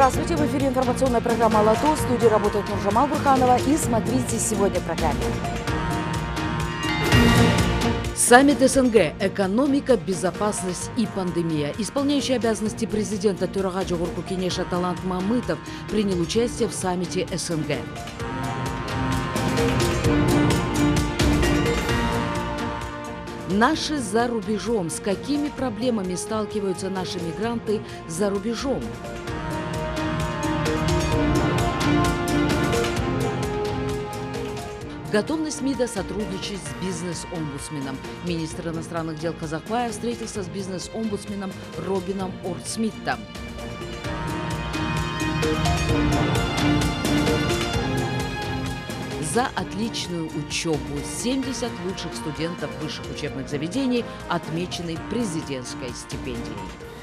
Здравствуйте! В эфире информационная программа «Лото». В студии работает Нуржамал Бурханова. И смотрите сегодня в программе. Саммит СНГ. Экономика, безопасность и пандемия. Исполняющий обязанности президента Төрагаджа Горку Кенеша Талант Мамытов принял участие в саммите СНГ. Наши за рубежом. С какими проблемами сталкиваются наши мигранты за рубежом? Готовность МИДа сотрудничать с бизнес-омбудсменом. Министр иностранных дел Казахстана встретился с бизнес-омбудсменом Робином Ордсмиттом. За отличную учебу 70 лучших студентов высших учебных заведений отмечены президентской стипендией.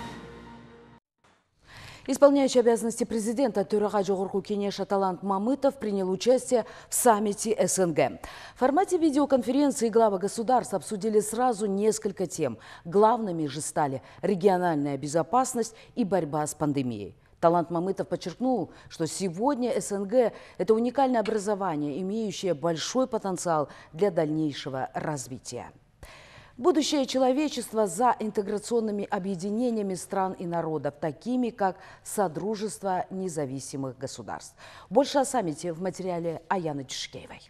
Исполняющий обязанности президента Төрагаджа Горку Кенеша Талант Мамытов принял участие в саммите СНГ. В формате видеоконференции главы государств обсудили сразу несколько тем. Главными же стали региональная безопасность и борьба с пандемией. Талант Мамытов подчеркнул, что сегодня СНГ – это уникальное образование, имеющее большой потенциал для дальнейшего развития. Будущее человечества за интеграционными объединениями стран и народов, такими как Содружество независимых государств. Больше о саммите в материале Аяны Чешкеевой.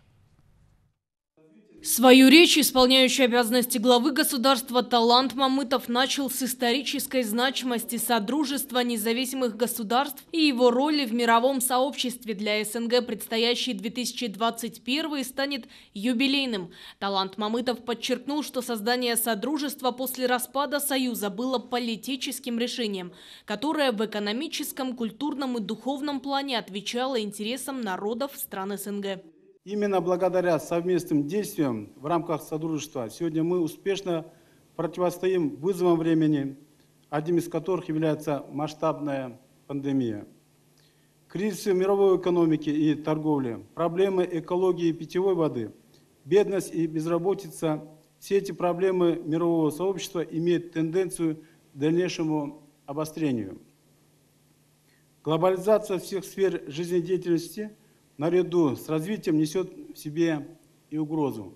Свою речь исполняющий обязанности главы государства Талант Мамытов начал с исторической значимости Содружества независимых государств и его роли в мировом сообществе. Для СНГ предстоящий 2021 станет юбилейным. Талант Мамытов подчеркнул, что создание Содружества после распада Союза было политическим решением, которое в экономическом, культурном и духовном плане отвечало интересам народов стран СНГ. Именно благодаря совместным действиям в рамках Содружества сегодня мы успешно противостоим вызовам времени, одним из которых является масштабная пандемия. Кризисы мировой экономики и торговли, проблемы экологии и питьевой воды, бедность и безработица – все эти проблемы мирового сообщества имеют тенденцию к дальнейшему обострению. Глобализация всех сфер жизнедеятельности наряду с развитием несет в себе и угрозу.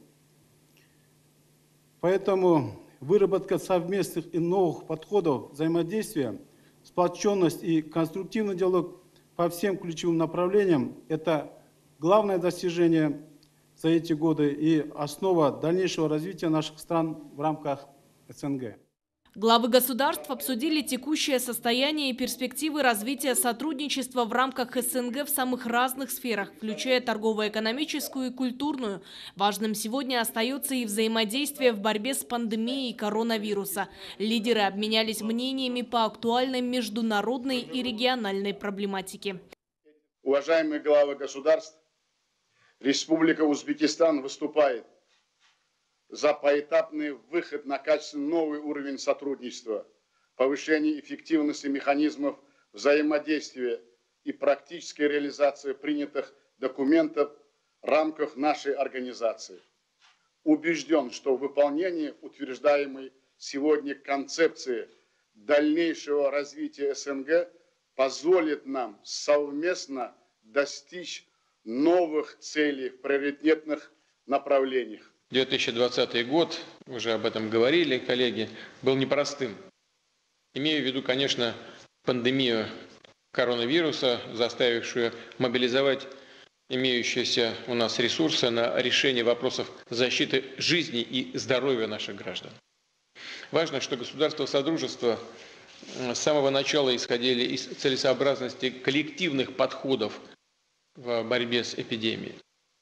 Поэтому выработка совместных и новых подходов взаимодействия, сплоченность и конструктивный диалог по всем ключевым направлениям – это главное достижение за эти годы и основа дальнейшего развития наших стран в рамках СНГ. Главы государств обсудили текущее состояние и перспективы развития сотрудничества в рамках СНГ в самых разных сферах, включая торгово-экономическую и культурную. Важным сегодня остается и взаимодействие в борьбе с пандемией коронавируса. Лидеры обменялись мнениями по актуальной международной и региональной проблематике. Уважаемые главы государств, Республика Узбекистан выступает за поэтапный выход на качественно новый уровень сотрудничества, повышение эффективности механизмов взаимодействия и практической реализации принятых документов в рамках нашей организации. Убежден, что выполнение утверждаемой сегодня концепции дальнейшего развития СНГ позволит нам совместно достичь новых целей в приоритетных направлениях. 2020 год, уже об этом говорили коллеги, был непростым. Имею в виду, конечно, пандемию коронавируса, заставившую мобилизовать имеющиеся у нас ресурсы на решение вопросов защиты жизни и здоровья наших граждан. Важно, что государства Содружества с самого начала исходили из целесообразности коллективных подходов в борьбе с эпидемией.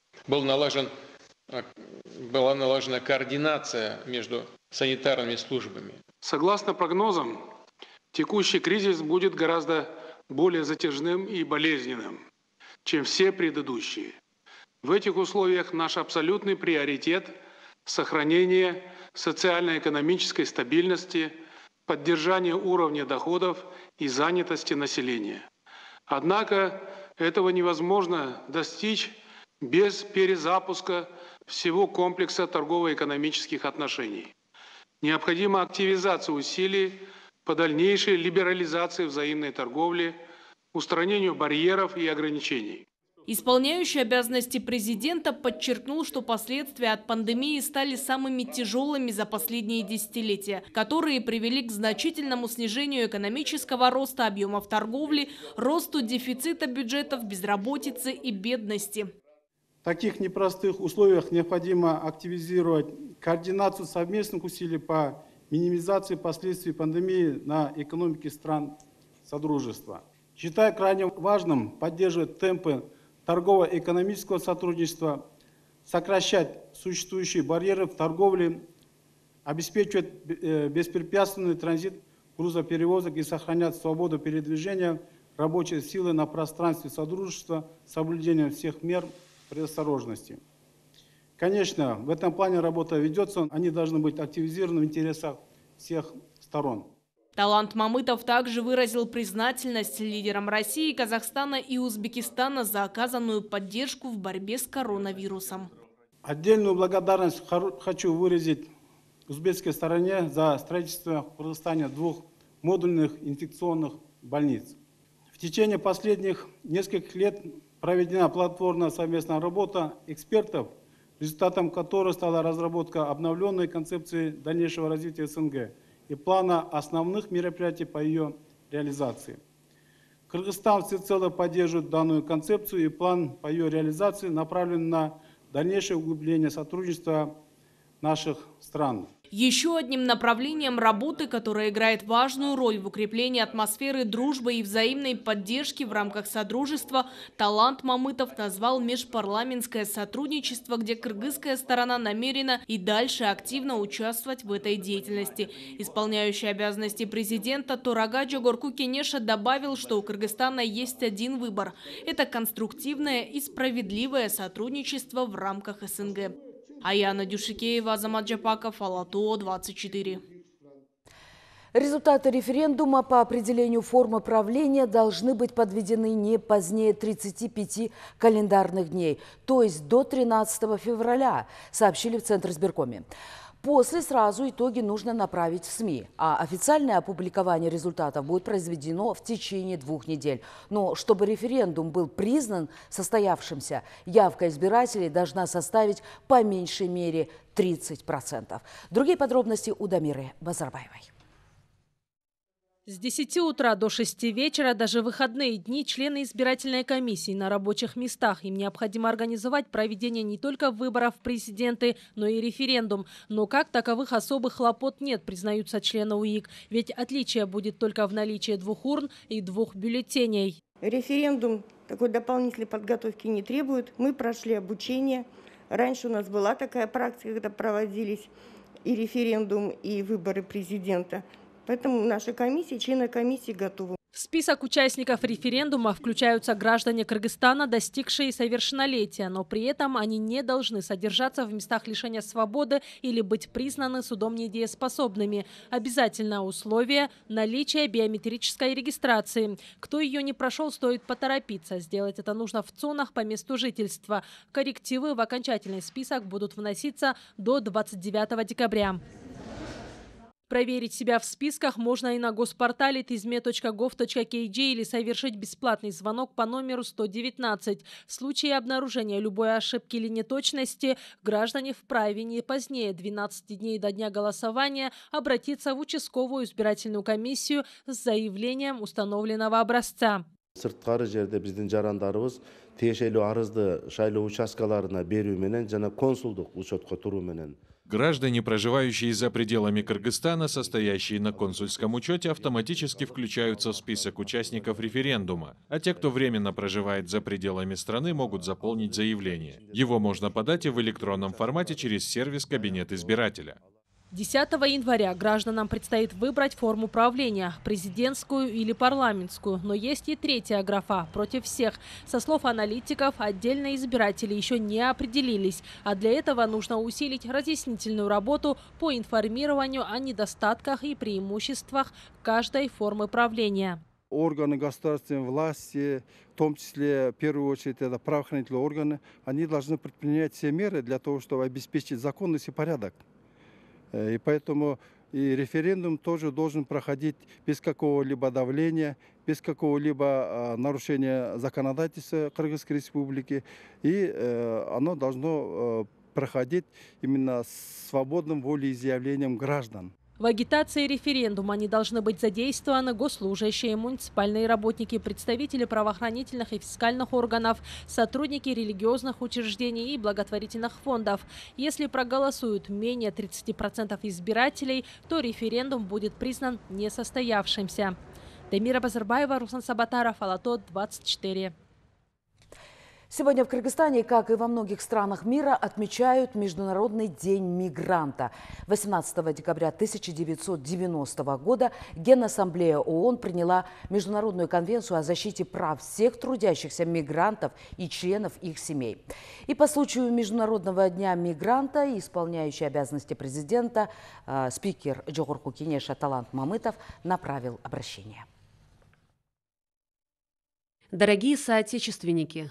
Была налажена координация между санитарными службами. Согласно прогнозам, текущий кризис будет гораздо более затяжным и болезненным, чем все предыдущие. В этих условиях наш абсолютный приоритет – сохранение социально-экономической стабильности, поддержание уровня доходов и занятости населения. Однако этого невозможно достичь без перезапуска всего комплекса торгово-экономических отношений. Необходима активизация усилий по дальнейшей либерализации взаимной торговли, устранению барьеров и ограничений. Исполняющий обязанности президента подчеркнул, что последствия от пандемии стали самыми тяжелыми за последние десятилетия, которые привели к значительному снижению экономического роста, объемов торговли, росту дефицита бюджетов, безработицы и бедности. В таких непростых условиях необходимо активизировать координацию совместных усилий по минимизации последствий пандемии на экономике стран Содружества. Считаю крайне важным поддерживать темпы торгово-экономического сотрудничества, сокращать существующие барьеры в торговле, обеспечивать беспрепятственный транзит грузоперевозок и сохранять свободу передвижения рабочей силы на пространстве Содружества с соблюдением всех мер предосторожности. Конечно, в этом плане работа ведется, они должны быть активизированы в интересах всех сторон. Талант Мамытов также выразил признательность лидерам России, Казахстана и Узбекистана за оказанную поддержку в борьбе с коронавирусом. Отдельную благодарность хочу выразить узбекской стороне за строительство в Кыргызстане 2 модульных инфекционных больниц. В течение последних нескольких лет проведена плодотворная совместная работа экспертов, результатом которой стала разработка обновленной концепции дальнейшего развития СНГ и плана основных мероприятий по ее реализации. Кыргызстан всецело поддерживает данную концепцию, и план по ее реализации направлен на дальнейшее углубление сотрудничества наших стран. Еще одним направлением работы, которое играет важную роль в укреплении атмосферы дружбы и взаимной поддержки в рамках Содружества, Талант Мамытов назвал межпарламентское сотрудничество, где кыргызская сторона намерена и дальше активно участвовать в этой деятельности. Исполняющий обязанности президента Турага Жогорку Кенеша добавил, что у Кыргызстана есть один выбор – это конструктивное и справедливое сотрудничество в рамках СНГ. Аяна Дюшикеева, Азамат Джапаков, Ала-Тоо, 24. Результаты референдума по определению формы правления должны быть подведены не позднее 35 календарных дней, то есть до 13 февраля, сообщили в Центризбиркоме. После сразу итоги нужно направить в СМИ, а официальное опубликование результатов будет произведено в течение 2 недель. Но чтобы референдум был признан состоявшимся, явка избирателей должна составить по меньшей мере 30%. Другие подробности у Дамиры Базарбаевой. С 10 утра до 6 вечера, даже в выходные дни, члены избирательной комиссии на рабочих местах. Им необходимо организовать проведение не только выборов в президенты, но и референдум. Но как таковых особых хлопот нет, признаются члены УИК. Ведь отличие будет только в наличии 2 урн и 2 бюллетеней. Референдум такой дополнительной подготовки не требует. Мы прошли обучение. Раньше у нас была такая практика, когда проводились и референдум, и выборы президента. Поэтому наша комиссия, члены комиссии готовы. В список участников референдума включаются граждане Кыргызстана, достигшие совершеннолетия, но при этом они не должны содержаться в местах лишения свободы или быть признаны судом недееспособными. Обязательное условие – наличие биометрической регистрации. Кто ее не прошел, стоит поторопиться. Сделать это нужно в ЦОНах по месту жительства. Коррективы в окончательный список будут вноситься до 29 декабря. Проверить себя в списках можно и на госпортале tizme.gov.kg или совершить бесплатный звонок по номеру 119. В случае обнаружения любой ошибки или неточности граждане вправе не позднее 12 дней до дня голосования обратиться в участковую избирательную комиссию с заявлением установленного образца. Сырткары жерде биздин жарандарыбыз тиешелүү арызды шайлоо участкаларына берүү менен жана консулдук учетко туруу менен. Граждане, проживающие за пределами Кыргызстана, состоящие на консульском учете, автоматически включаются в список участников референдума, а те, кто временно проживает за пределами страны, могут заполнить заявление. Его можно подать и в электронном формате через сервис «Кабинет избирателя». 10 января гражданам предстоит выбрать форму правления – президентскую или парламентскую. Но есть и третья графа – против всех. Со слов аналитиков, отдельные избиратели еще не определились. А для этого нужно усилить разъяснительную работу по информированию о недостатках и преимуществах каждой формы правления. Органы государственной власти, в том числе, в первую очередь, это правоохранительные органы, они должны предпринять все меры для того, чтобы обеспечить законность и порядок. И поэтому И референдум тоже должен проходить без какого-либо давления, без какого-либо нарушения законодательства Кыргызской Республики. И оно должно проходить именно свободным волеизъявлением граждан. В агитации референдума они должны быть задействованы госслужащие, муниципальные работники, представители правоохранительных и фискальных органов, сотрудники религиозных учреждений и благотворительных фондов. Если проголосуют менее 30% избирателей, то референдум будет признан несостоявшимся. Демира Базарбаева, Руслан Сабатаров, Алато, 24. Сегодня в Кыргызстане, как и во многих странах мира, отмечают Международный день мигранта. 18 декабря 1990 года Генассамблея ООН приняла Международную конвенцию о защите прав всех трудящихся мигрантов и членов их семей. И по случаю Международного дня мигранта, исполняющий обязанности президента, спикер Жогорку Кенеша Талант Мамытов направил обращение. Дорогие соотечественники,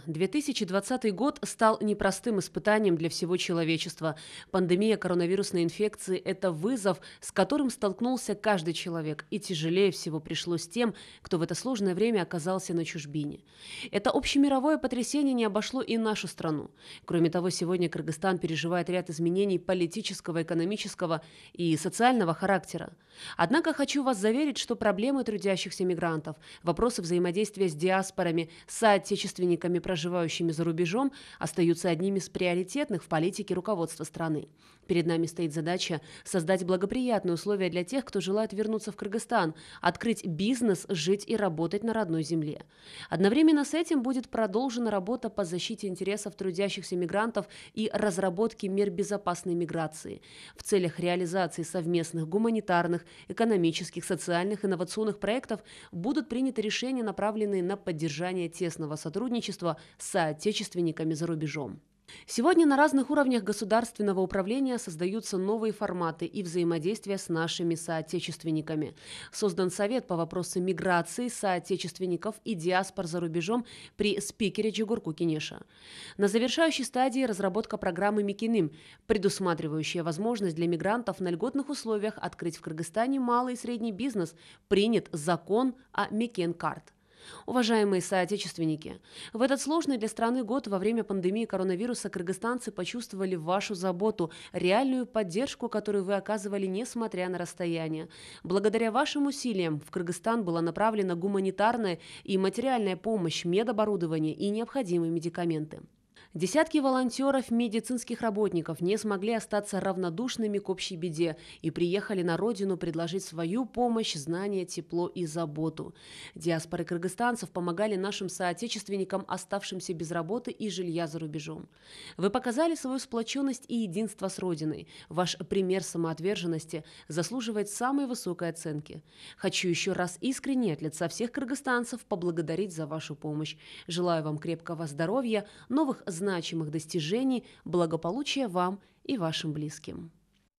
2020 год стал непростым испытанием для всего человечества. Пандемия коронавирусной инфекции – это вызов, с которым столкнулся каждый человек. И тяжелее всего пришлось тем, кто в это сложное время оказался на чужбине. Это общемировое потрясение не обошло и нашу страну. Кроме того, сегодня Кыргызстан переживает ряд изменений политического, экономического и социального характера. Однако хочу вас заверить, что проблемы трудящихся мигрантов, вопросы взаимодействия с диаспорой, с соотечественниками, проживающими за рубежом, остаются одними из приоритетных в политике руководства страны. Перед нами стоит задача создать благоприятные условия для тех, кто желает вернуться в Кыргызстан, открыть бизнес, жить и работать на родной земле. Одновременно с этим будет продолжена работа по защите интересов трудящихся мигрантов и разработке мер безопасной миграции. В целях реализации совместных гуманитарных, экономических, социальных, инновационных проектов будут приняты решения, направленные на поддержание тесного сотрудничества с соотечественниками за рубежом. Сегодня на разных уровнях государственного управления создаются новые форматы и взаимодействия с нашими соотечественниками. Создан Совет по вопросам миграции соотечественников и диаспор за рубежом при спикере Жогорку Кенеша. На завершающей стадии разработка программы «Мекиным», предусматривающая возможность для мигрантов на льготных условиях открыть в Кыргызстане малый и средний бизнес. Принят закон о Мекен-карт. Уважаемые соотечественники, в этот сложный для страны год во время пандемии коронавируса кыргызстанцы почувствовали вашу заботу, реальную поддержку, которую вы оказывали, несмотря на расстояние. Благодаря вашим усилиям в Кыргызстан была направлена гуманитарная и материальная помощь, медоборудование и необходимые медикаменты. Десятки волонтеров, медицинских работников не смогли остаться равнодушными к общей беде и приехали на родину предложить свою помощь, знания, тепло и заботу. Диаспоры кыргызстанцев помогали нашим соотечественникам, оставшимся без работы и жилья за рубежом. Вы показали свою сплоченность и единство с Родиной. Ваш пример самоотверженности заслуживает самой высокой оценки. Хочу еще раз искренне от лица всех кыргызстанцев поблагодарить за вашу помощь. Желаю вам крепкого здоровья, новых значимых достижений, благополучия вам и вашим близким.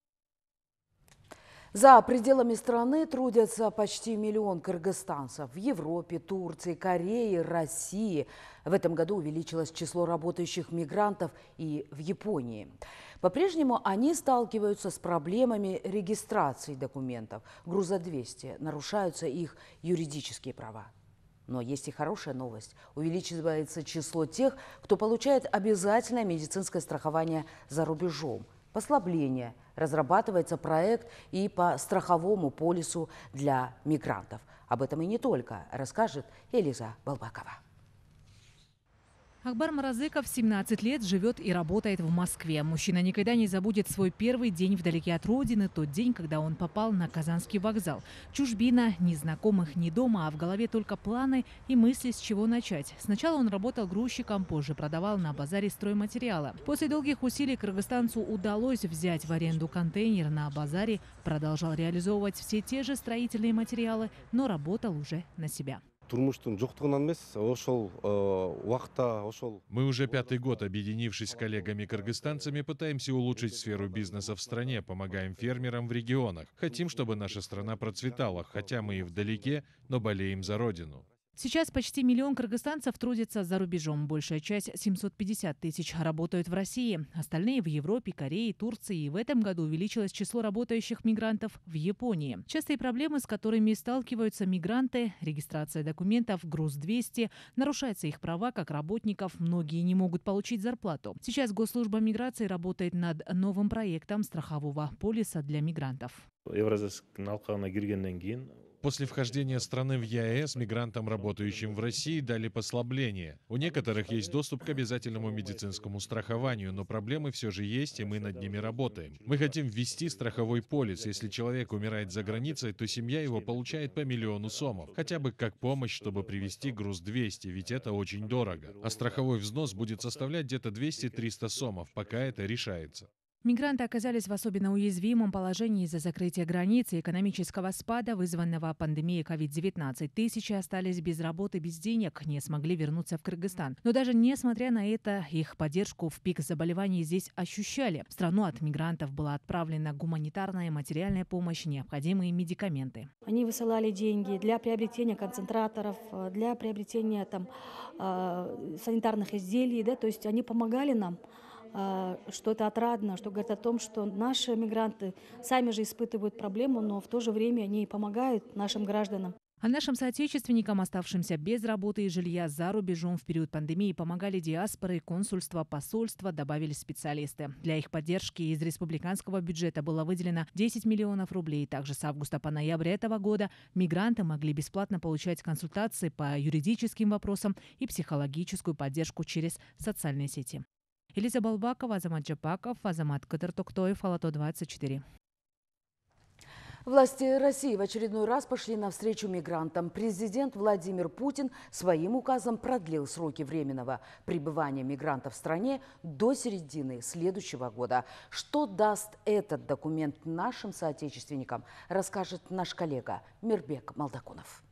За пределами страны трудятся почти 1 миллион кыргызстанцев. В Европе, Турции, Корее, России. В этом году увеличилось число работающих мигрантов и в Японии. По-прежнему они сталкиваются с проблемами регистрации документов. Грузодействия, нарушаются их юридические права. Но есть и хорошая новость. Увеличивается число тех, кто получает обязательное медицинское страхование за рубежом. Послабление. Разрабатывается проект и по страховому полису для мигрантов. Об этом и не только, расскажет Элиза Балбакова. Акбар Маразыков 17 лет живет и работает в Москве. Мужчина никогда не забудет свой первый день вдалеке от родины, тот день, когда он попал на Казанский вокзал. Чужбина, ни знакомых, ни дома, а в голове только планы и мысли, с чего начать. Сначала он работал грузчиком, позже продавал на базаре стройматериала. После долгих усилий кыргызстанцу удалось взять в аренду контейнер на базаре, продолжал реализовывать все те же строительные материалы, но работал уже на себя. Мы уже 5-й год, объединившись с коллегами-кыргызстанцами, пытаемся улучшить сферу бизнеса в стране, помогаем фермерам в регионах. Хотим, чтобы наша страна процветала, хотя мы и вдалеке, но болеем за родину. Сейчас почти 1 миллион кыргызстанцев трудятся за рубежом. Большая часть, 750 тысяч, работают в России. Остальные в Европе, Корее, Турции. И в этом году увеличилось число работающих мигрантов в Японии. Частые проблемы, с которыми сталкиваются мигранты: регистрация документов, груз 200, нарушаются их права как работников, многие не могут получить зарплату. Сейчас Госслужба миграции работает над новым проектом страхового полиса для мигрантов. После вхождения страны в ЕАЭС мигрантам, работающим в России, дали послабление. У некоторых есть доступ к обязательному медицинскому страхованию, но проблемы все же есть, и мы над ними работаем. Мы хотим ввести страховой полис. Если человек умирает за границей, то семья его получает по 1 миллиону сомов. Хотя бы как помощь, чтобы привезти груз 200, ведь это очень дорого. А страховой взнос будет составлять где-то 200-300 сомов, пока это решается. Мигранты оказались в особенно уязвимом положении из-за закрытия границ и экономического спада, вызванного пандемией COVID-19. Тысячи остались без работы, без денег, не смогли вернуться в Кыргызстан. Но даже несмотря на это, их поддержку в пик заболеваний здесь ощущали. В страну от мигрантов была отправлена гуманитарная, материальная помощь, необходимые медикаменты. Они высылали деньги для приобретения концентраторов, для приобретения санитарных изделий, да, то есть они помогали нам. Что это отрадно, что говорит о том, что наши мигранты сами же испытывают проблему, но в то же время они помогают нашим гражданам. А нашим соотечественникам, оставшимся без работы и жилья за рубежом в период пандемии, помогали диаспоры, консульства, посольства, добавили специалисты. Для их поддержки из республиканского бюджета было выделено 10 миллионов рублей. Также с августа по ноябрь этого года мигранты могли бесплатно получать консультации по юридическим вопросам и психологическую поддержку через социальные сети. Элиза Балбакова, Азамат Джапаков, Азамат Кадыр-Токтоев, Алато 24. Власти России в очередной раз пошли навстречу мигрантам. Президент Владимир Путин своим указом продлил сроки временного пребывания мигрантов в стране до середины следующего года. Что даст этот документ нашим соотечественникам, расскажет наш коллега Мирбек Молдакунов.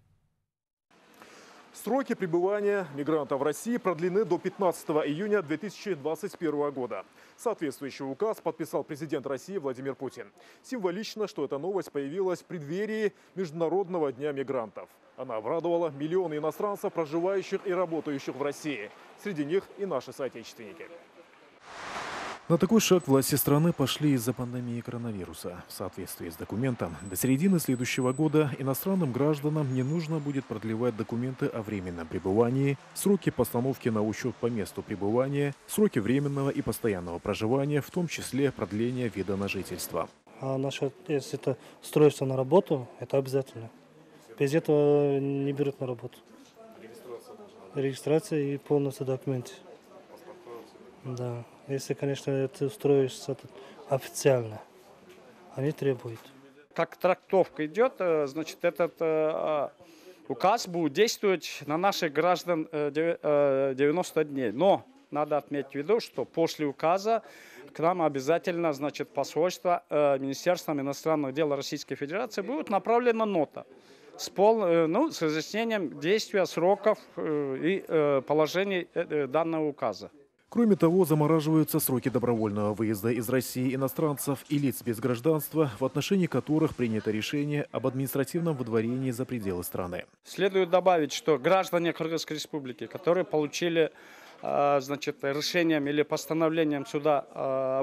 Сроки пребывания мигрантов в России продлены до 15 июня 2021 года. Соответствующий указ подписал президент России Владимир Путин. Символично, что эта новость появилась в преддверии Международного дня мигрантов. Она обрадовала миллионы иностранцев, проживающих и работающих в России. Среди них и наши соотечественники. На такой шаг власти страны пошли из-за пандемии коронавируса. В соответствии с документом, до середины следующего года иностранным гражданам не нужно будет продлевать документы о временном пребывании, сроки постановки на учет по месту пребывания, сроки временного и постоянного проживания, в том числе продление вида на жительство. А насчет, если это строится на работу, это обязательно. Без этого не берут на работу. Регистрация и полностью документы. Да. Если, конечно, это устроишься официально, они требуют. Как трактовка идет, значит, этот указ будет действовать на наших граждан 90 дней. Но надо отметить в виду, что после указа к нам обязательно, значит, посольство Министерством иностранных дел Российской Федерации будет направлена нота с разъяснением действия сроков и положений данного указа. Кроме того, замораживаются сроки добровольного выезда из России иностранцев и лиц без гражданства, в отношении которых принято решение об административном выдворении за пределы страны. Следует добавить, что граждане Кыргызской республики, которые получили решением или постановлением суда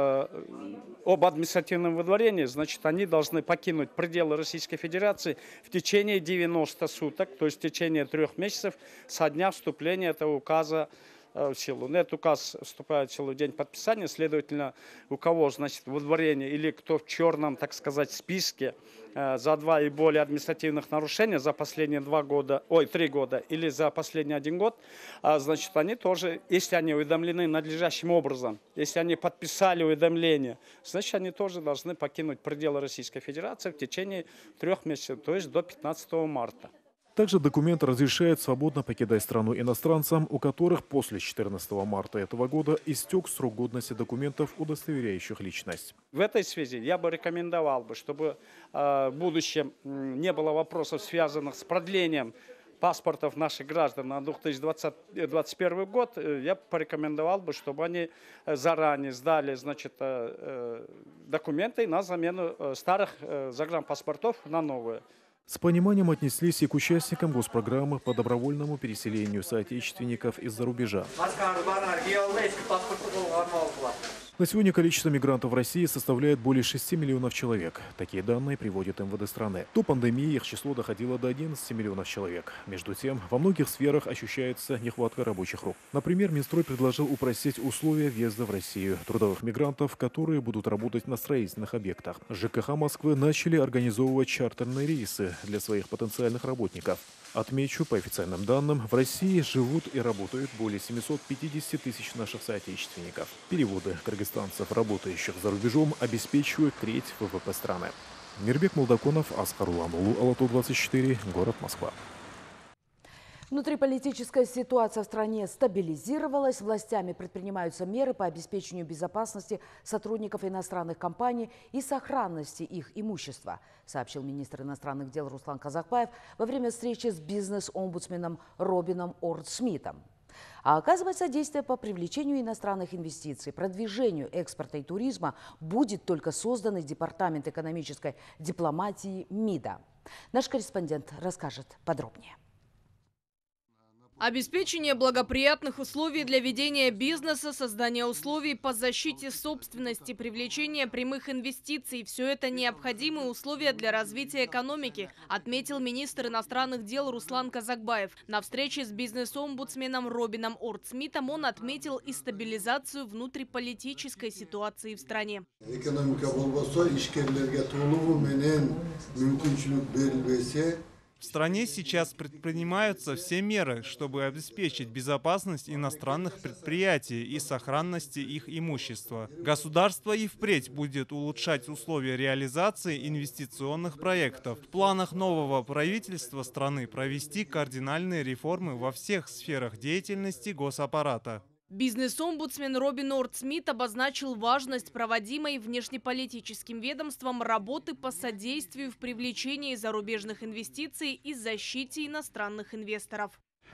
об административном выдворении, значит, они должны покинуть пределы Российской Федерации в течение 90 суток, то есть в течение 3 месяцев со дня вступления этого указа в силу. Этот указ вступает в силу в день подписания, следовательно, у кого, значит, выдворение или кто в черном, так сказать, списке за 2 и более административных нарушений за последние 3 года или за последний 1 год, значит, они тоже, если они уведомлены надлежащим образом, если они подписали уведомление, значит, они тоже должны покинуть пределы Российской Федерации в течение 3 месяцев, то есть до 15 марта. Также документ разрешает свободно покидать страну иностранцам, у которых после 14 марта этого года истек срок годности документов, удостоверяющих личность. В этой связи я бы рекомендовал, чтобы в будущем не было вопросов, связанных с продлением паспортов наших граждан на 2021 год. Я порекомендовал бы, чтобы они заранее сдали, значит, документы на замену старых загранпаспортов на новые. С пониманием отнеслись и к участникам госпрограммы по добровольному переселению соотечественников из-за рубежа. На сегодня количество мигрантов в России составляет более 6 миллионов человек. Такие данные приводит МВД страны. До пандемии их число доходило до 11 миллионов человек. Между тем, во многих сферах ощущается нехватка рабочих рук. Например, Минстрой предложил упростить условия въезда в Россию трудовых мигрантов, которые будут работать на строительных объектах. ЖКХ Москвы начали организовывать чартерные рейсы для своих потенциальных работников. Отмечу, по официальным данным, в России живут и работают более 750 тысяч наших соотечественников. Переводы кыргызстанцев, работающих за рубежом, обеспечивают треть ВВП страны. Мирбек Молдаконов, Аскар Уламулу, Алату 24, город Москва. Внутриполитическая ситуация в стране стабилизировалась. Властями предпринимаются меры по обеспечению безопасности сотрудников иностранных компаний и сохранности их имущества, сообщил министр иностранных дел Руслан Казакбаев во время встречи с бизнес-омбудсменом Робином Орт-Смитом. А оказывать содействие по привлечению иностранных инвестиций, продвижению экспорта и туризма будет только созданный Департамент экономической дипломатии МИДа. Наш корреспондент расскажет подробнее. Обеспечение благоприятных условий для ведения бизнеса, создание условий по защите собственности, привлечение прямых инвестиций – все это необходимые условия для развития экономики, отметил министр иностранных дел Руслан Казакбаев. На встрече с бизнес-омбудсменом Робином Орт-Смитом он отметил и стабилизацию внутриполитической ситуации в стране. В стране сейчас предпринимаются все меры, чтобы обеспечить безопасность иностранных предприятий и сохранности их имущества. Государство и впредь будет улучшать условия реализации инвестиционных проектов. В планах нового правительства страны провести кардинальные реформы во всех сферах деятельности госаппарата. Бизнес-омбудсмен Робин Орт-Смит обозначил важность проводимой внешнеполитическим ведомством работы по содействию в привлечении зарубежных инвестиций и защите иностранных инвесторов.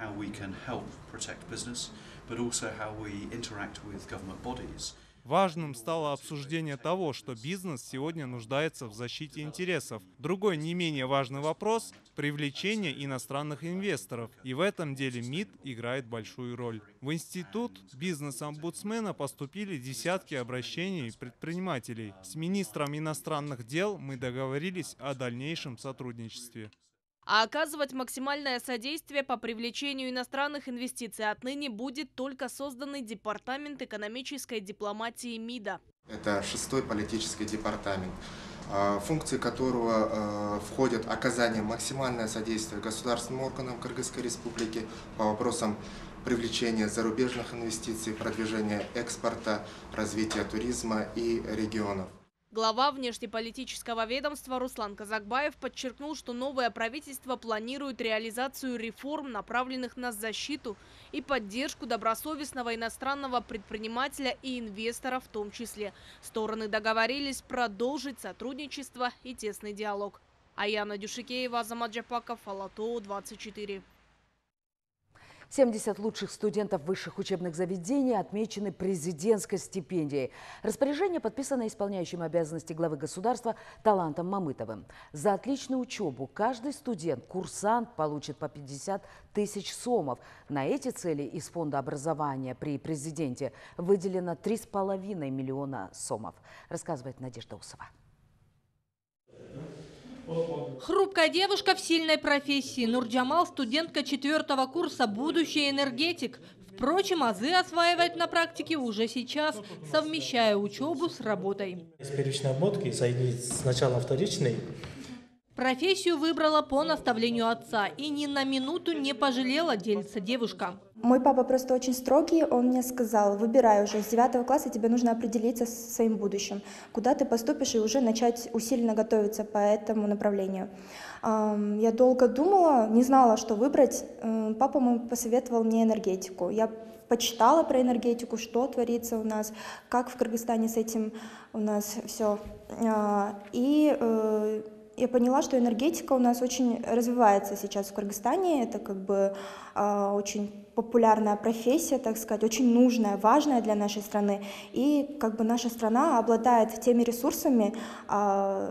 Важным стало обсуждение того, что бизнес сегодня нуждается в защите интересов. Другой не менее важный вопрос – привлечение иностранных инвесторов. И в этом деле МИД играет большую роль. В институт бизнес-омбудсмена поступили десятки обращений предпринимателей. С министром иностранных дел мы договорились о дальнейшем сотрудничестве. А оказывать максимальное содействие по привлечению иностранных инвестиций отныне будет только созданный Департамент экономической дипломатии МИДа. Это 6-й политический департамент, функции которого входят оказание максимальное содействие государственным органам Кыргызской Республики по вопросам привлечения зарубежных инвестиций, продвижения экспорта, развития туризма и регионов. Глава внешнеполитического ведомства Руслан Казакбаев подчеркнул, что новое правительство планирует реализацию реформ, направленных на защиту и поддержку добросовестного иностранного предпринимателя и инвестора в том числе. Стороны договорились продолжить сотрудничество и тесный диалог. Аяна Дюшикеева, Азамат Джапаков, Алату 24. 70 лучших студентов высших учебных заведений отмечены президентской стипендией. Распоряжение подписано исполняющим обязанности главы государства Талантом Мамытовым. За отличную учебу каждый студент, курсант получит по 50 тысяч сомов. На эти цели из фонда образования при президенте выделено 3,5 миллиона сомов, рассказывает Надежда Усова. Хрупкая девушка в сильной профессии. Нурджамал – студентка 4-го курса, будущий энергетик. Впрочем, азы осваивает на практике уже сейчас, совмещая учебу с работой. С первичной обмотки соединить с началом вторичной. Профессию выбрала по наставлению отца и ни на минуту не пожалела, делится девушка. Мой папа просто очень строгий, он мне сказал: выбирай уже, с 9 класса тебе нужно определиться со своим будущим, куда ты поступишь, и уже начать усиленно готовиться по этому направлению. Я долго думала, не знала, что выбрать. Папа мой посоветовал мне энергетику. Я почитала про энергетику, что творится у нас, как в Кыргызстане с этим у нас все. И я поняла, что энергетика у нас очень развивается сейчас в Кыргызстане. Это как бы очень популярная профессия, так сказать, очень нужная, важная для нашей страны. И как бы наша страна обладает теми ресурсами,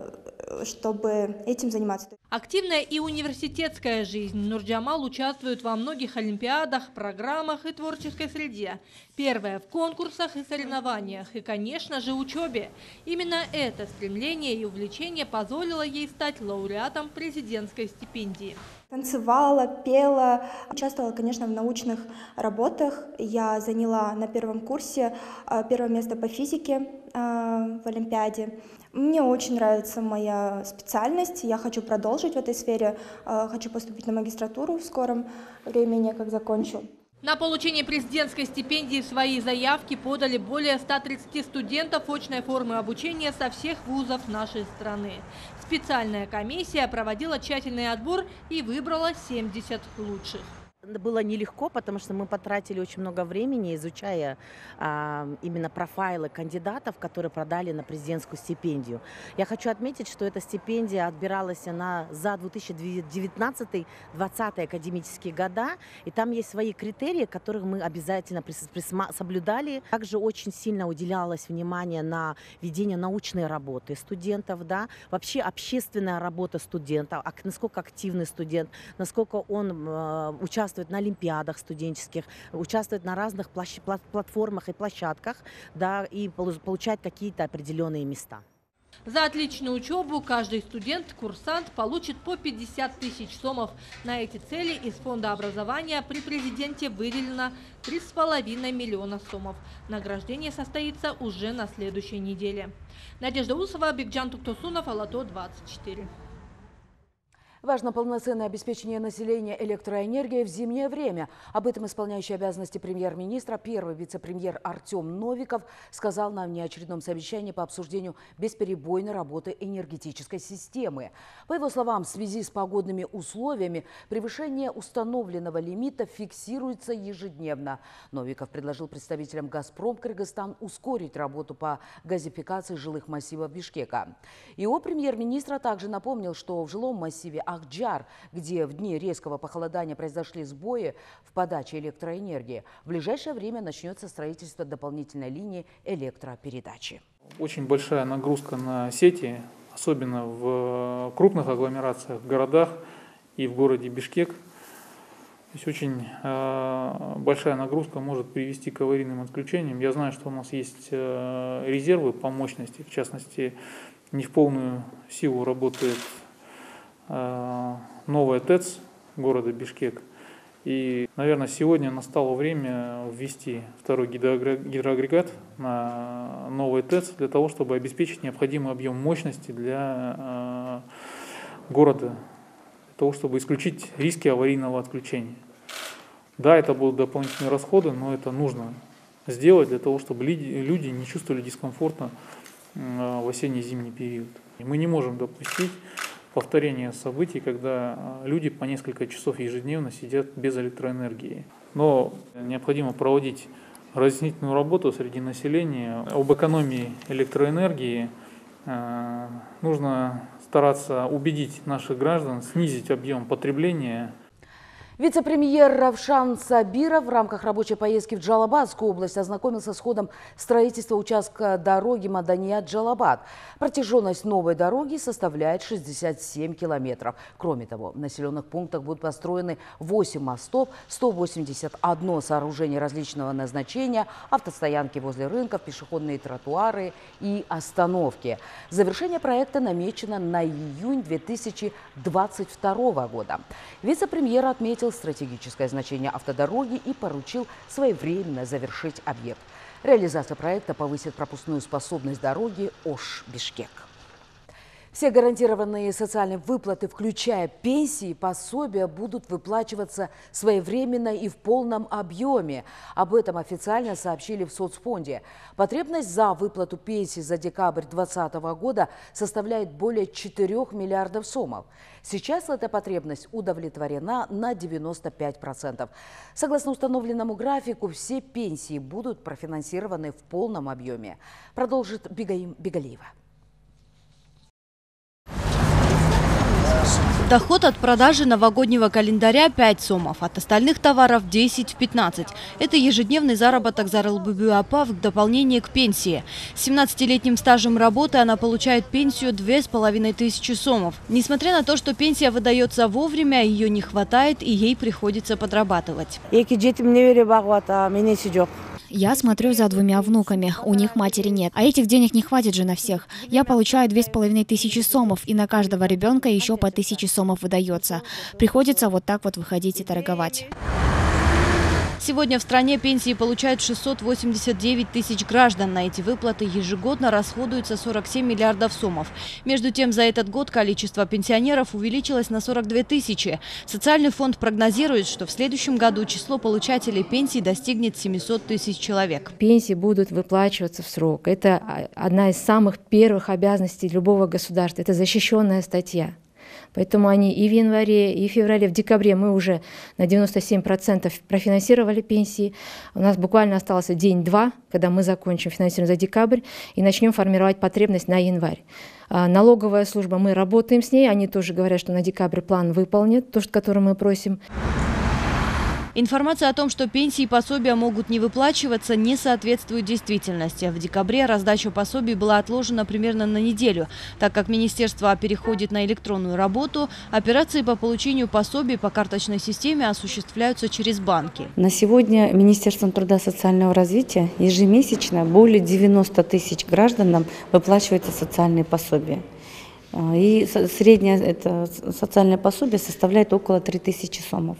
чтобы этим заниматься. Активная и университетская жизнь. Нурджамал участвует во многих олимпиадах, программах и творческой среде. Первое в конкурсах и соревнованиях. И, конечно же, учебе. Именно это стремление и увлечение позволило ей стать лауреатом президентской стипендии. Танцевала, пела, участвовала, конечно, в научных работах. Я заняла на первом курсе первое место по физике в Олимпиаде. Мне очень нравится моя специальность, я хочу продолжить в этой сфере, хочу поступить на магистратуру в скором времени, как закончу. На получение президентской стипендии свои заявки подали более 130 студентов очной формы обучения со всех вузов нашей страны. Специальная комиссия проводила тщательный отбор и выбрала 70 лучших. Было нелегко, потому что мы потратили очень много времени, изучая именно профайлы кандидатов, которые продали на президентскую стипендию. Я хочу отметить, что эта стипендия отбиралась за 2019-2020 академические года, и там есть свои критерии, которых мы обязательно соблюдали. Также очень сильно уделялось внимание на ведение научной работы студентов, да, вообще общественная работа студента, насколько активный студент, насколько он участвует на олимпиадах студенческих, участвовать на разных платформах и площадках, да, и получать какие-то определенные места. За отличную учебу каждый студент-курсант получит по 50 тысяч сомов. На эти цели из фонда образования при президенте выделено 3,5 миллиона сомов. Награждение состоится уже на следующей неделе. Надежда Усова, Бекджан Туктосунов, Алато 24. Важно полноценное обеспечение населения электроэнергией в зимнее время. Об этом исполняющий обязанности премьер-министра, первый вице-премьер Артем Новиков сказал на внеочередном совещании по обсуждению бесперебойной работы энергетической системы. По его словам, в связи с погодными условиями превышение установленного лимита фиксируется ежедневно. Новиков предложил представителям «Газпром» Кыргызстан ускорить работу по газификации жилых массивов Бишкека. Его премьер-министр также напомнил, что в жилом массиве Ахджар, где в дни резкого похолодания произошли сбои в подаче электроэнергии, в ближайшее время начнется строительство дополнительной линии электропередачи. Очень большая нагрузка на сети, особенно в крупных агломерациях, в городах и в городе Бишкек. Здесь очень большая нагрузка может привести к аварийным отключениям. Я знаю, что у нас есть резервы по мощности, в частности, не в полную силу работает новая ТЭЦ города Бишкек. И, наверное, сегодня настало время ввести второй гидроагрегат на новый ТЭЦ для того, чтобы обеспечить необходимый объем мощности для города, для того, чтобы исключить риски аварийного отключения. Да, это будут дополнительные расходы, но это нужно сделать для того, чтобы люди не чувствовали дискомфорта в осенне-зимний период. Мы не можем допустить повторение событий, когда люди по несколько часов ежедневно сидят без электроэнергии. Но необходимо проводить разъяснительную работу среди населения об экономии электроэнергии. Нужно стараться убедить наших граждан снизить объем потребления. Вице-премьер Равшан Сабиров в рамках рабочей поездки в Джалабадскую область ознакомился с ходом строительства участка дороги Маданият-Джалабад. Протяженность новой дороги составляет 67 километров. Кроме того, в населенных пунктах будут построены 8 мостов, 181 сооружение различного назначения, автостоянки возле рынков, пешеходные тротуары и остановки. Завершение проекта намечено на июнь 2022 года. Вице-премьер отметил стратегическое значение автодороги и поручил своевременно завершить объект. Реализация проекта повысит пропускную способность дороги Ош-Бишкек. Все гарантированные социальные выплаты, включая пенсии, пособия, будут выплачиваться своевременно и в полном объеме. Об этом официально сообщили в соцфонде. Потребность за выплату пенсий за декабрь 2020 года составляет более 4 миллиардов сомов. Сейчас эта потребность удовлетворена на 95%. Согласно установленному графику, все пенсии будут профинансированы в полном объеме. Продолжит Бигаим Бигалиева. Доход от продажи новогоднего календаря 5 сомов, от остальных товаров 10 в 15. Это ежедневный заработок Зарылбыбю Апа в дополнение к пенсии. С 17-летним стажем работы она получает пенсию 2500 сомов. Несмотря на то, что пенсия выдается вовремя, ее не хватает и ей приходится подрабатывать. Я смотрю за 2 внуками, у них матери нет. А этих денег не хватит же на всех. Я получаю 2500 сомов, и на каждого ребенка еще по 1000 сомов выдается. Приходится вот так вот выходить и торговать. Сегодня в стране пенсии получают 689 тысяч граждан. На эти выплаты ежегодно расходуется 47 миллиардов сомов. Между тем, за этот год количество пенсионеров увеличилось на 42 тысячи. Социальный фонд прогнозирует, что в следующем году число получателей пенсий достигнет 700 тысяч человек. Пенсии будут выплачиваться в срок. Это одна из самых первых обязанностей любого государства. Это защищенная статья. Поэтому они и в январе, и в феврале, в декабре мы уже на 97% профинансировали пенсии. У нас буквально остался день-два, когда мы закончим финансирование за декабрь и начнем формировать потребность на январь. Налоговая служба, мы работаем с ней, они тоже говорят, что на декабрь план выполнят, то, который мы просим. Информация о том, что пенсии и пособия могут не выплачиваться, не соответствует действительности. В декабре раздача пособий была отложена примерно на неделю. Так как министерство переходит на электронную работу, операции по получению пособий по карточной системе осуществляются через банки. На сегодня Министерством труда и социального развития ежемесячно более 90 тысяч гражданам выплачиваются социальные пособия. И среднее это социальное пособие составляет около 3000 сомов.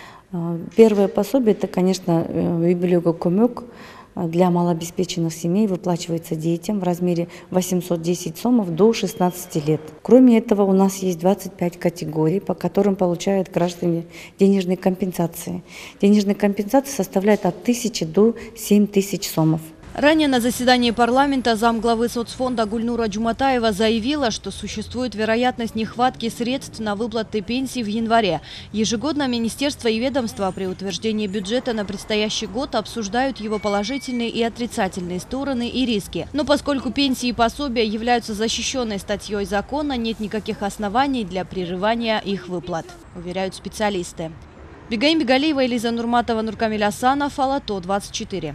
Первое пособие – это, конечно, юбилейный көмек для малообеспеченных семей, выплачивается детям в размере 810 сомов до 16 лет. Кроме этого, у нас есть 25 категорий, по которым получают граждане денежные компенсации. Денежные компенсации составляют от 1000 до 7000 сомов. Ранее на заседании парламента замглавы соцфонда Гульнура Джуматаева заявила, что существует вероятность нехватки средств на выплаты пенсий в январе. Ежегодно министерство и ведомства при утверждении бюджета на предстоящий год обсуждают его положительные и отрицательные стороны и риски. Но поскольку пенсии и пособия являются защищенной статьей закона, нет никаких оснований для прерывания их выплат, уверяют специалисты. Бигаим Бигалиева, Элиза Нурматова, Нуркамиль Асанов, Алато 24.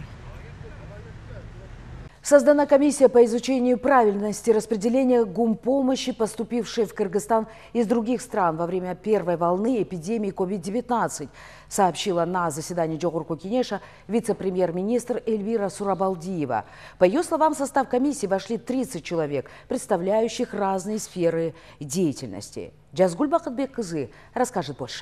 Создана комиссия по изучению правильности распределения гумпомощи, поступившей в Кыргызстан из других стран во время первой волны эпидемии COVID-19, сообщила на заседании Джогурку Кенеша вице-премьер-министр Эльвира Сурабалдиева. По ее словам, в состав комиссии вошли 30 человек, представляющих разные сферы деятельности. Джазгуль Бахатбек-Кызы расскажет больше.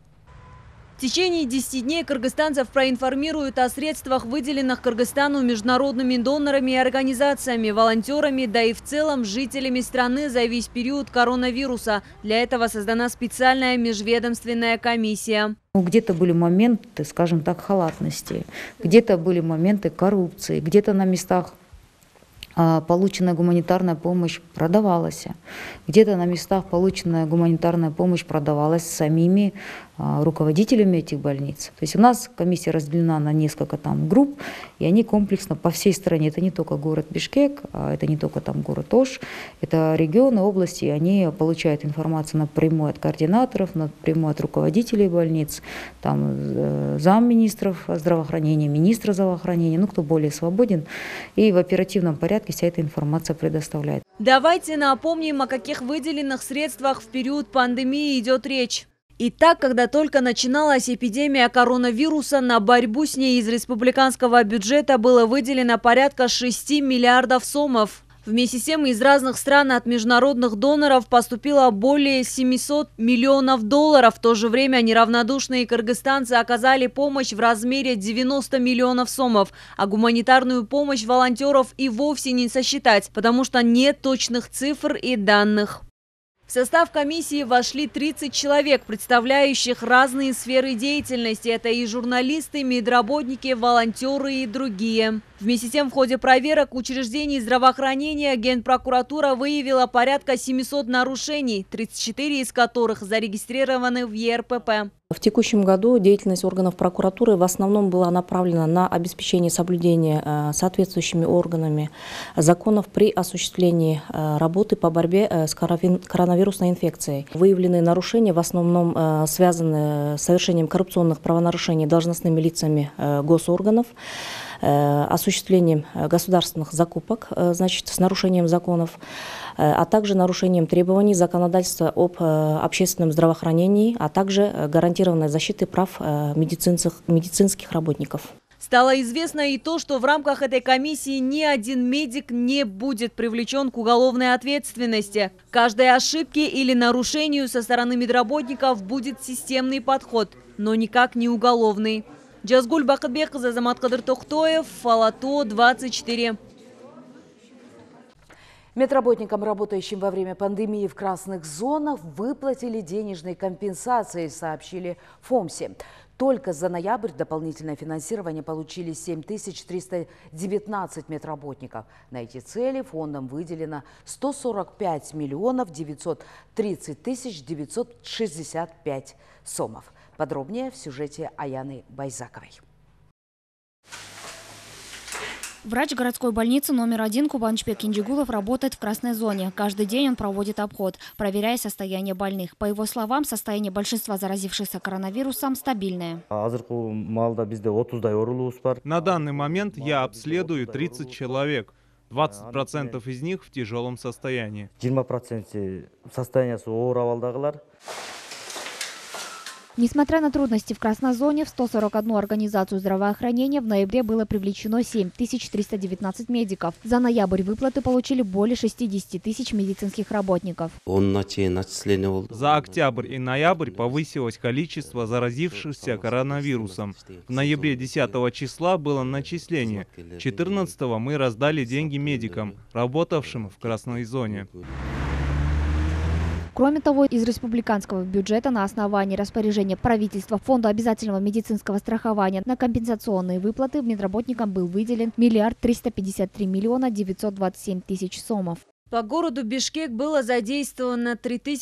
В течение 10 дней кыргызстанцев проинформируют о средствах, выделенных Кыргызстану международными донорами и организациями, волонтерами, да и в целом жителями страны за весь период коронавируса. Для этого создана специальная межведомственная комиссия. Где-то были моменты, скажем так, халатности, где-то были моменты коррупции, где-то на местах полученная гуманитарная помощь продавалась. Где-то на местах полученная гуманитарная помощь продавалась самими руководителями этих больниц. То есть у нас комиссия разделена на несколько групп, и они комплексно по всей стране. Это не только город Бишкек, это не только город Ош, это регионы, области, они получают информацию напрямую от координаторов, напрямую от руководителей больниц, замминистров здравоохранения, министра здравоохранения, кто более свободен, и в оперативном порядке вся эта информация предоставляет. Давайте напомним, о каких выделенных средствах в период пандемии идет речь. Итак, когда только начиналась эпидемия коронавируса, на борьбу с ней из республиканского бюджета было выделено порядка 6 миллиардов сомов. Вместе с тем из разных стран от международных доноров поступило более 700 миллионов долларов. В то же время неравнодушные кыргызстанцы оказали помощь в размере 90 миллионов сомов. А гуманитарную помощь волонтеров и вовсе не сосчитать, потому что нет точных цифр и данных. В состав комиссии вошли 30 человек, представляющих разные сферы деятельности. Это и журналисты, медработники, волонтеры и другие. Вместе с тем, в ходе проверок учреждений здравоохранения Генпрокуратура выявила порядка 700 нарушений, 34 из которых зарегистрированы в ЕРПП. В текущем году деятельность органов прокуратуры в основном была направлена на обеспечение соблюдения соответствующими органами законов при осуществлении работы по борьбе с коронавирусной инфекцией. Выявленные нарушения в основном связаны с совершением коррупционных правонарушений должностными лицами госорганов, осуществлением государственных закупок, значит, с нарушением законов, а также нарушением требований законодательства об общественном здравоохранении, а также гарантированной защиты прав медицинских работников. Стало известно и то, что в рамках этой комиссии ни один медик не будет привлечен к уголовной ответственности. К каждой ошибке или нарушению со стороны медработников будет системный подход, но никак не уголовный. Джазгуль Бакытбекқызы, Азамат Кадыр Тохтоев, Алато, 24. Медработникам, работающим во время пандемии в красных зонах, выплатили денежные компенсации, сообщили в ФОМСе. Только за ноябрь дополнительное финансирование получили 7319 медработников. На эти цели фондом выделено 145 миллионов 930 тысяч 965 сомов. Подробнее в сюжете Аяны Байзаковой. Врач городской больницы номер 1 Кубанычбек Кинджигулов работает в красной зоне. Каждый день он проводит обход, проверяя состояние больных. По его словам, состояние большинства заразившихся коронавирусом стабильное. На данный момент я обследую 30 человек. 20% из них в тяжелом состоянии. 20% состояние ауыр. Несмотря на трудности в красной зоне, в 141 организацию здравоохранения в ноябре было привлечено 7319 медиков. За ноябрь выплаты получили более 60 тысяч медицинских работников. За октябрь и ноябрь повысилось количество заразившихся коронавирусом. В ноябре 10 числа было начисление. 14 мы раздали деньги медикам, работавшим в красной зоне. Кроме того, из республиканского бюджета на основании распоряжения правительства Фонда обязательного медицинского страхования на компенсационные выплаты медработникам был выделен 1 353 927 тысяч сомов. По городу Бишкек было задействовано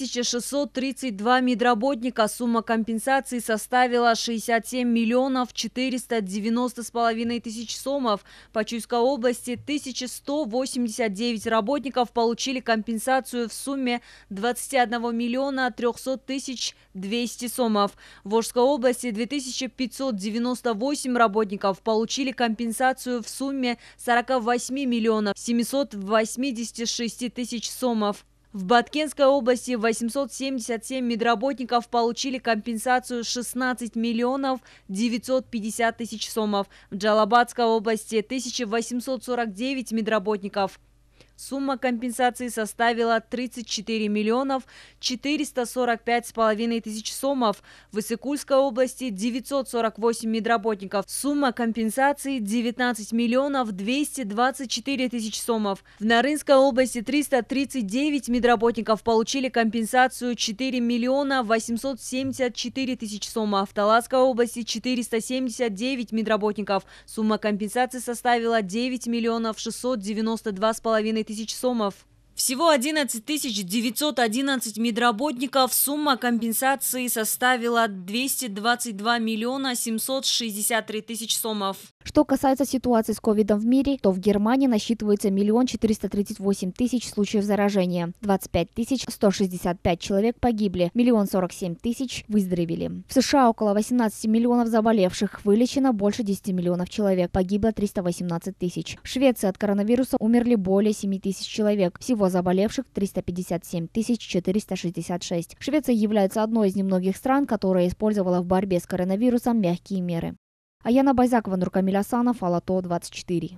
3632 медработника. Сумма компенсации составила 67 миллионов 490,5 тысяч сомов. По Чуйской области 1189 работников получили компенсацию в сумме 21 миллиона 300 тысяч 200 сомов. В Волжской области 2598 работников получили компенсацию в сумме 48 миллионов 786 тысяч сомов. В Баткенской области 877 медработников получили компенсацию 16 миллионов 950 тысяч сомов. В Джалабадской области 1849 медработников. Сумма компенсации составила 34 миллионов 445,5 тысяч сомов. В Иссык-Кульской области 948 медработников. Сумма компенсации 19 миллионов 224 тысяч сомов. В Нарынской области 339 медработников получили компенсацию 4 миллиона 874 тысяч сомов. В Таласской области 479 медработников. Сумма компенсации составила 9 миллионов 692,5 тысяч сомов. Всего 11 911 медработников. Сумма компенсации составила 222 миллиона 763 тысяч сомов. Что касается ситуации с ковидом в мире, то в Германии насчитывается 1 438 000 случаев заражения. 25 165 человек погибли, 1 047 000 выздоровели. В США около 18 миллионов заболевших, вылечено больше 10 миллионов человек, погибло 318 000. В Швеции от коронавируса умерли более 7 000 человек. Всего заболевших 357 466. Швеция является одной из немногих стран, которая использовала в борьбе с коронавирусом мягкие меры. Аяна Байзакова, Нуркамиль Асанов, Алато, 24.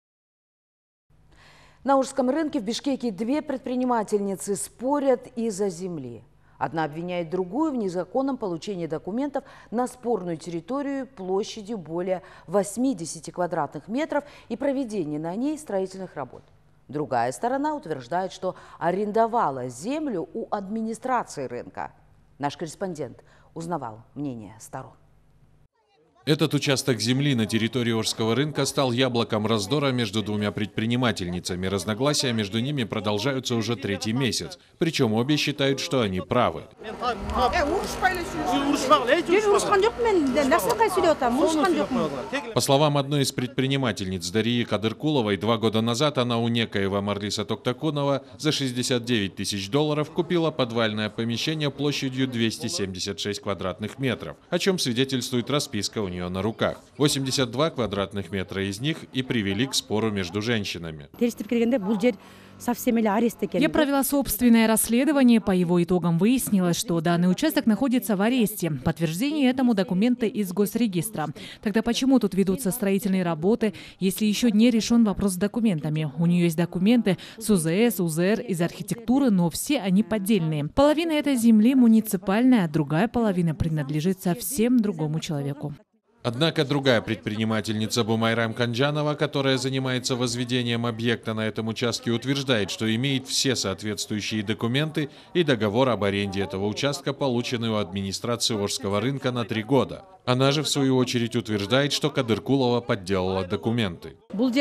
На Ужском рынке в Бишкеке две предпринимательницы спорят из-за земли. Одна обвиняет другую в незаконном получении документов на спорную территорию площадью более 80 квадратных метров и проведении на ней строительных работ. Другая сторона утверждает, что арендовала землю у администрации рынка. Наш корреспондент узнавал мнение сторон. Этот участок земли на территории Орского рынка стал яблоком раздора между двумя предпринимательницами. Разногласия между ними продолжаются уже третий месяц. Причем обе считают, что они правы. По словам одной из предпринимательниц Дарьи Кадыркуловой, 2 года назад она у некоего Марлиса Токтакунова за $69 тысяч купила подвальное помещение площадью 276 квадратных метров, о чем свидетельствует расписка у нее на руках. 82 квадратных метра из них и привели к спору между женщинами. Я провела собственное расследование. По его итогам выяснилось, что данный участок находится в аресте. Подтверждение этому документы из госрегистра. Тогда почему тут ведутся строительные работы, если еще не решен вопрос с документами? У нее есть документы с УЗС, УЗР, из архитектуры, но все они поддельные. Половина этой земли муниципальная, а другая половина принадлежит совсем другому человеку. Однако другая предпринимательница Бумайрам Канджанова, которая занимается возведением объекта на этом участке, утверждает, что имеет все соответствующие документы и договор об аренде этого участка, полученный у администрации Орского рынка на 3 года. Она же, в свою очередь, утверждает, что Кадыркулова подделала документы.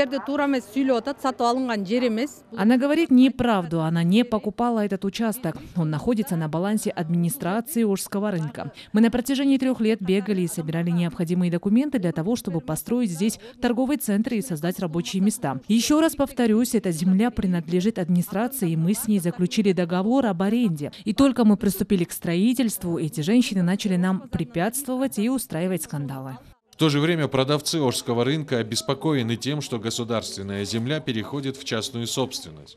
Она говорит неправду, она не покупала этот участок. Он находится на балансе администрации Орского рынка. Мы на протяжении 3 лет бегали и собирали необходимые документы для того, чтобы построить здесь торговый центр и создать рабочие места. Еще раз повторюсь, эта земля принадлежит администрации, и мы с ней заключили договор об аренде. И только мы приступили к строительству, эти женщины начали нам препятствовать и устраивать скандалы. В то же время продавцы Орского рынка обеспокоены тем, что государственная земля переходит в частную собственность.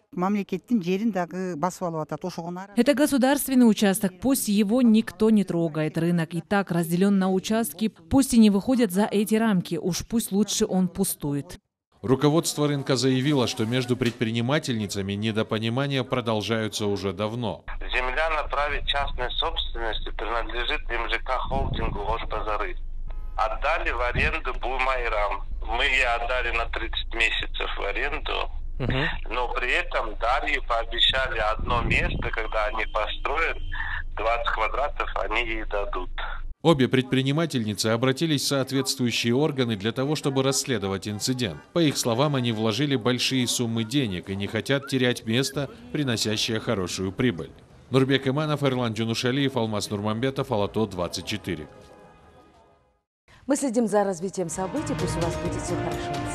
Это государственный участок, пусть его никто не трогает. Рынок и так разделен на участки, пусть и не выходят за эти рамки, уж пусть лучше он пустует. Руководство рынка заявило, что между предпринимательницами недопонимания продолжаются уже давно. Земля на праве частной собственности принадлежит МЖК холдингу Ошбазары. Отдали в аренду Бумайрам. Мы ее отдали на 30 месяцев в аренду, но при этом Дарье пообещали одно место, когда они построят 20 квадратов, они ей дадут. Обе предпринимательницы обратились в соответствующие органы для того, чтобы расследовать инцидент. По их словам, они вложили большие суммы денег и не хотят терять место, приносящее хорошую прибыль. Нурбек Иманов, Эрлан Джунушалиев, Алмаз Нурмамбетов, Алато 24. Мы следим за развитием событий. Пусть у вас будет все хорошо.